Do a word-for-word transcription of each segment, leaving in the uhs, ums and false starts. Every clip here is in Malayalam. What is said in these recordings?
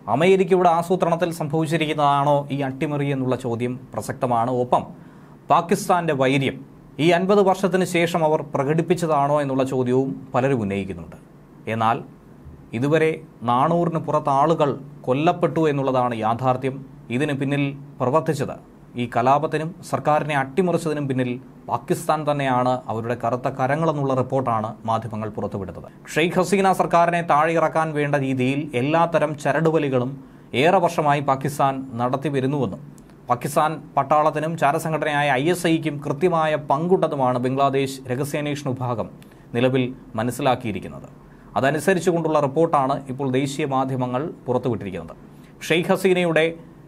അമേരിക്കയുടെ ആസൂത്രണത്തിൽ സംഭവിച്ചിരിക്കുന്നതാണോ ഈ അട്ടിമറി എന്നുള്ള ചോദ്യം പ്രസക്തമാണ്. ഒപ്പം പാകിസ്ഥാന്റെ വൈര്യം ഈ അൻപത് വർഷത്തിന് ശേഷം അവർ പ്രകടിപ്പിച്ചതാണോ എന്നുള്ള ചോദ്യവും പലരും ഉന്നയിക്കുന്നുണ്ട്. എന്നാൽ ഇതുവരെ നാനൂറിന് പുറത്ത് ആളുകൾ കൊല്ലപ്പെട്ടു എന്നുള്ളതാണ് യാഥാർത്ഥ്യം. ഇതിന് പിന്നിൽ പ്രവർത്തിച്ചത്, ഈ കലാപത്തിനും സർക്കാരിനെ അട്ടിമറിച്ചതിനും പിന്നിൽ പാകിസ്ഥാൻ തന്നെയാണ്, അവരുടെ കറുത്ത കരങ്ങളെന്നുള്ള റിപ്പോർട്ടാണ് മാധ്യമങ്ങൾ പുറത്തുവിടുന്നത്. ഷെയ്ഖ് ഹസീന സർക്കാരിനെ താഴെയിറക്കാൻ വേണ്ട രീതിയിൽ എല്ലാത്തരം ചരടുവലികളും ഏറെ വർഷമായി പാകിസ്ഥാൻ നടത്തി വരുന്നുവെന്നും പാകിസ്ഥാൻ പട്ടാളത്തിനും ചാരസംഘടനയായ ഐ എസ് ഐക്കും കൃത്യമായ പങ്കുണ്ടെന്നുമാണ് ബംഗ്ലാദേശ് രഹസ്യാന്വേഷണ വിഭാഗം നിലവിൽ മനസ്സിലാക്കിയിരിക്കുന്നത്. അതനുസരിച്ചുകൊണ്ടുള്ള റിപ്പോർട്ടാണ് ഇപ്പോൾ ദേശീയ മാധ്യമങ്ങൾ പുറത്തുവിട്ടിരിക്കുന്നത്. ഷെയ്ഖ് ഹസീനയുടെ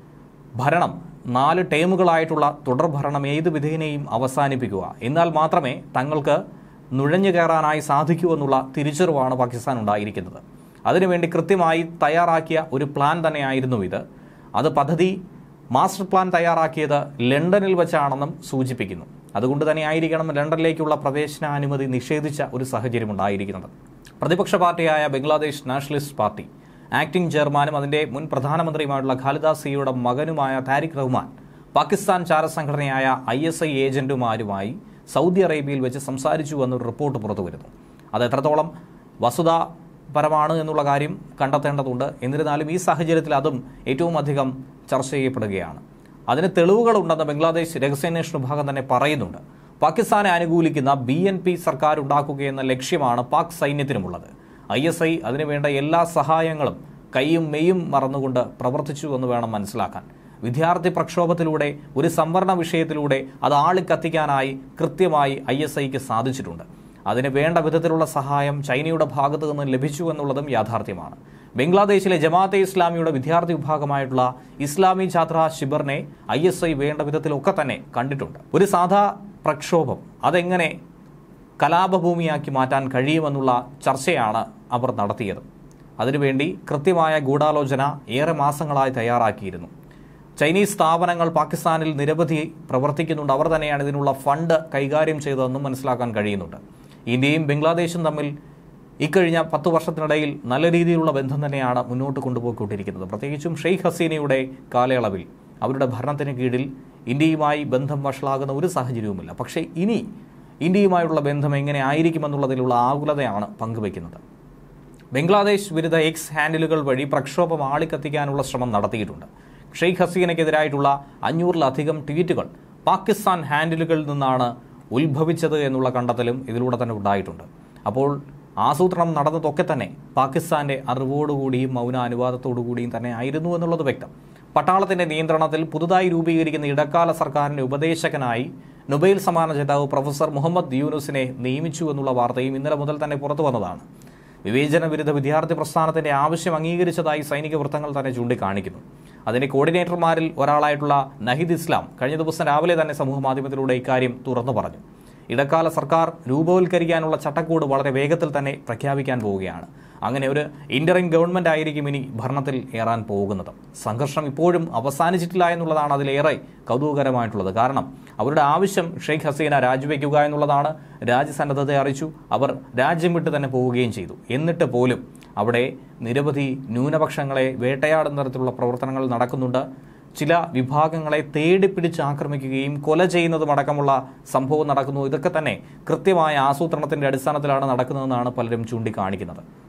ഭരണം നാല് ടേമുകളായിട്ടുള്ള തുടർഭരണം ഏത് വിധേനയും അവസാനിപ്പിക്കുക, എന്നാൽ മാത്രമേ തങ്ങൾക്ക് നുഴഞ്ഞു കയറാനായി സാധിക്കൂ എന്നുള്ള തിരിച്ചറിവാണ് പാകിസ്ഥാൻ ഉണ്ടായിരിക്കുന്നത്. അതിനുവേണ്ടി കൃത്യമായി തയ്യാറാക്കിയ ഒരു പ്ലാൻ തന്നെയായിരുന്നു ഇത്. അത് പദ്ധതി മാസ്റ്റർ പ്ലാൻ തയ്യാറാക്കിയത് ലണ്ടനിൽ വെച്ചാണെന്നും സൂചിപ്പിക്കുന്നു. അതുകൊണ്ട് തന്നെ ആയിരിക്കണം ലണ്ടനിലേക്കുള്ള പ്രവേശനാനുമതി നിഷേധിച്ച ഒരു സാഹചര്യം ഉണ്ടായിരിക്കുന്നത്. പ്രതിപക്ഷ പാർട്ടിയായ ബംഗ്ലാദേശ് നാഷണലിസ്റ്റ് പാർട്ടി ആക്ടിംഗ് ചെയർമാനും അതിന്റെ മുൻ പ്രധാനമന്ത്രിയുമായിട്ടുള്ള ഖാലിദ സിയയുടെ മകനുമായ താരിഖ് റഹ്മാൻ പാകിസ്ഥാൻ ചാരസംഘടനയായ ഐ എസ് ഐ ഏജന്റുമാരുമായി സൗദി അറേബ്യയിൽ വെച്ച് സംസാരിച്ചു എന്നൊരു റിപ്പോർട്ട് പുറത്തു വരുന്നു. അത് എത്രത്തോളം വസ്തുതാപരമാണ് എന്നുള്ള കാര്യം കണ്ടെത്തേണ്ടതുണ്ട്. എന്നിരുന്നാലും ഈ സാഹചര്യത്തിൽ അതും ഏറ്റവും അധികം ചർച്ച ചെയ്യപ്പെടുകയാണ്. അതിന് തെളിവുകളുണ്ടെന്ന് ബംഗ്ലാദേശ് രഹസ്യാന്വേഷണ വിഭാഗം തന്നെ പറയുന്നുണ്ട്. പാകിസ്ഥാനെ അനുകൂലിക്കുന്ന ബി എൻ പി സർക്കാർ ഉണ്ടാക്കുകയെന്ന ലക്ഷ്യമാണ് പാക് സൈന്യത്തിനുമുള്ളത്. ഐ എസ് ഐ അതിനുവേണ്ട എല്ലാ സഹായങ്ങളും കൈയും മെയ്യും മറന്നുകൊണ്ട് പ്രവർത്തിച്ചു എന്ന് വേണം മനസ്സിലാക്കാൻ. വിദ്യാർത്ഥി പ്രക്ഷോഭത്തിലൂടെ, ഒരു സംവരണ വിഷയത്തിലൂടെ അത് ആളിക്കത്തിക്കാനായി കൃത്യമായി ഐ എസ് ഐക്ക് സാധിച്ചിട്ടുണ്ട്. അതിന് വേണ്ട വിധത്തിലുള്ള സഹായം ചൈനയുടെ ഭാഗത്തു നിന്ന് ലഭിച്ചു എന്നുള്ളതും യാഥാർത്ഥ്യമാണ്. ബംഗ്ലാദേശിലെ ജമാഅത്തെ ഇസ്ലാമിയുടെ വിദ്യാർത്ഥി വിഭാഗമായിട്ടുള്ള ഇസ്ലാമി ഛാത്ര ശിബിറിനെ ഐ എസ് ഐ വേണ്ട വിധത്തിലൊക്കെ തന്നെ കണ്ടിട്ടുണ്ട്. ഒരു സാധാ പ്രക്ഷോഭം അതെങ്ങനെ കലാപഭൂമിയാക്കി മാറ്റാൻ കഴിയുമെന്നുള്ള ചർച്ചയാണ് അവർ നടത്തിയത്. അതിനുവേണ്ടി കൃത്യമായ ഗൂഢാലോചന ഏറെ മാസങ്ങളായി തയ്യാറാക്കിയിരുന്നു. ചൈനീസ് സ്ഥാപനങ്ങൾ പാകിസ്ഥാനിൽ നിരവധി പ്രവർത്തിക്കുന്നുണ്ട്. അവർ തന്നെയാണ് ഇതിനുള്ള ഫണ്ട് കൈകാര്യം ചെയ്തതെന്നും മനസ്സിലാക്കാൻ കഴിയുന്നുണ്ട്. ഇന്ത്യയും ബംഗ്ലാദേശും തമ്മിൽ ഇക്കഴിഞ്ഞ പത്ത് വർഷത്തിനിടയിൽ നല്ല രീതിയിലുള്ള ബന്ധം തന്നെയാണ് മുന്നോട്ട് കൊണ്ടുപോയിക്കൊണ്ടിരിക്കുന്നത്. പ്രത്യേകിച്ചും ഷെയ്ഖ് ഹസീനയുടെ കാലയളവിൽ അവരുടെ ഭരണത്തിന് കീഴിൽ ഇന്ത്യയുമായി ബന്ധം വഷളാകുന്ന ഒരു സാഹചര്യവുമില്ല. പക്ഷേ ഇനി ഇന്ത്യയുമായുള്ള ബന്ധം എങ്ങനെ ആയിരിക്കുമെന്നുള്ളതിലുള്ള ആകുലതയാണ് പങ്കുവയ്ക്കുന്നത്. ബംഗ്ലാദേശ് വിരുദ്ധ എക്സ് ഹാൻഡിലുകൾ വഴി പ്രക്ഷോഭം ആളിക്കത്തിക്കാനുള്ള ശ്രമം നടത്തിയിട്ടുണ്ട്. ഷെയ്ഖ് ഹസീനയ്ക്കെതിരായിട്ടുള്ള അഞ്ഞൂറിലധികം ട്വീറ്റുകൾ പാകിസ്ഥാൻ ഹാൻഡിലുകളിൽ നിന്നാണ് ഉത്ഭവിച്ചത് എന്നുള്ള കണ്ടെത്തലും ഇതിലൂടെ തന്നെ ഉണ്ടായിട്ടുണ്ട്. അപ്പോൾ ആസൂത്രണം നടന്നതൊക്കെ തന്നെ പാകിസ്ഥാന്റെ അറിവോടുകൂടിയും മൗനാനുവാദത്തോടുകൂടിയും തന്നെ ആയിരുന്നു എന്നുള്ളത് വ്യക്തം. പട്ടാളത്തിന്റെ നിയന്ത്രണത്തിൽ പുതുതായി രൂപീകരിക്കുന്ന ഇടക്കാല സർക്കാരിന്റെ ഉപദേശകനായി നൊബേൽ സമ്മാന ജേതാവ് പ്രൊഫസർ മുഹമ്മദ് യൂനുസിനെ നിയമിച്ചു എന്നുള്ള വാർത്തയും ഇന്നലെ മുതൽ തന്നെ പുറത്തു വന്നതാണ്. വിവേചന വിരുദ്ധ വിദ്യാർത്ഥി പ്രസ്ഥാനത്തിന്റെ ആവശ്യം അംഗീകരിച്ചതായി സൈനിക വൃത്തങ്ങൾ തന്നെ ചൂണ്ടിക്കാണിക്കുന്നു. അതിന്റെ കോർഡിനേറ്റർമാരിൽ ഒരാളായിട്ടുള്ള നഹിദ് ഇസ്ലാം കഴിഞ്ഞ ദിവസം രാവിലെ തന്നെ സമൂഹ മാധ്യമത്തിലൂടെ ഇക്കാര്യം തുറന്നു പറഞ്ഞു. ഇടക്കാല സർക്കാർ രൂപവൽക്കരിക്കാനുള്ള ചട്ടക്കൂട് വളരെ വേഗത്തിൽ തന്നെ പ്രഖ്യാപിക്കാൻ പോവുകയാണ്. അങ്ങനെ ഒരു ഇന്ററിം ഗവൺമെന്റ് ആയിരിക്കും ഇനി ഭരണത്തിൽ ഏറാൻ പോകുന്നത്. സംഘർഷം ഇപ്പോഴും അവസാനിച്ചിട്ടില്ല എന്നുള്ളതാണ് അതിലേറെ കൗതുകകരമായിട്ടുള്ളത്. കാരണം അവരുടെ ആവശ്യം ഷെയ്ഖ് ഹസീന രാജിവെക്കുക എന്നുള്ളതാണ്. രാജ്യസന്നദ്ധത അറിയിച്ചു. അവർ രാജ്യം വിട്ട് തന്നെ പോവുകയും ചെയ്തു. എന്നിട്ട് പോലും അവിടെ നിരവധി ന്യൂനപക്ഷങ്ങളെ വേട്ടയാടുന്ന തരത്തിലുള്ള പ്രവർത്തനങ്ങൾ നടക്കുന്നുണ്ട്. ചില വിഭാഗങ്ങളെ തേടിപ്പിടിച്ച് ആക്രമിക്കുകയും കൊല ചെയ്യുന്നതുമടക്കമുള്ള സംഭവം നടക്കുന്നു. ഇതൊക്കെ തന്നെ കൃത്യമായ ആസൂത്രണത്തിന്റെ അടിസ്ഥാനത്തിലാണ് നടക്കുന്നതെന്നാണ് പലരും ചൂണ്ടിക്കാണിക്കുന്നത്.